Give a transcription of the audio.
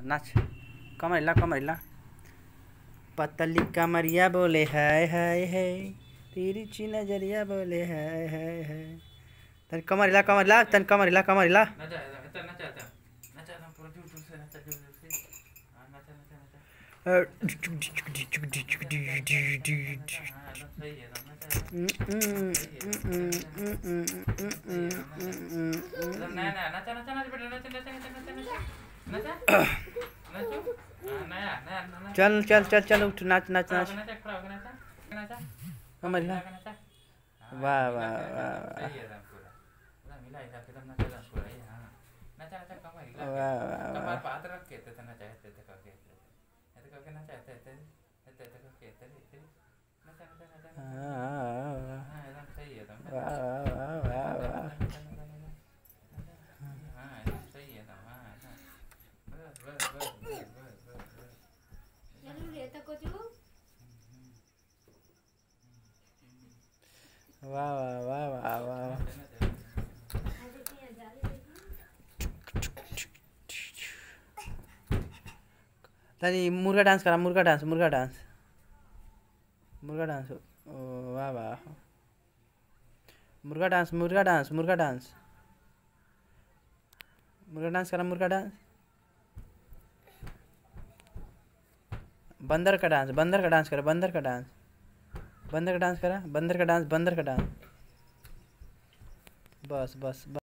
नाच, कमर हिला कमर हिला। पतली कमरिया बोले हाय हाय हाय, तेरी ची नजरिया बोले हाय हाय हाय। तन कमर हिला तन कमर हिला कमर हिला। चल चल चल चल उठ, नाच नाच नाच। कमर हिला। वाह वाह वाह वाह वाह वाह वाह। तनी मुर्गा डांस करा, मुर्गा डांस मुर्गा डांस मुर्गा डांस। वाह वाह। मुर्गा डांस मुर्गा डांस मुर्गा डांस मुर्गा डांस करा, मुर्गा डांस। बंदर का डांस, बंदर का डांस करा, बंदर का डांस, बंदर का डांस करा, बंदर का डांस, बंदर का डांस। बस बस बस।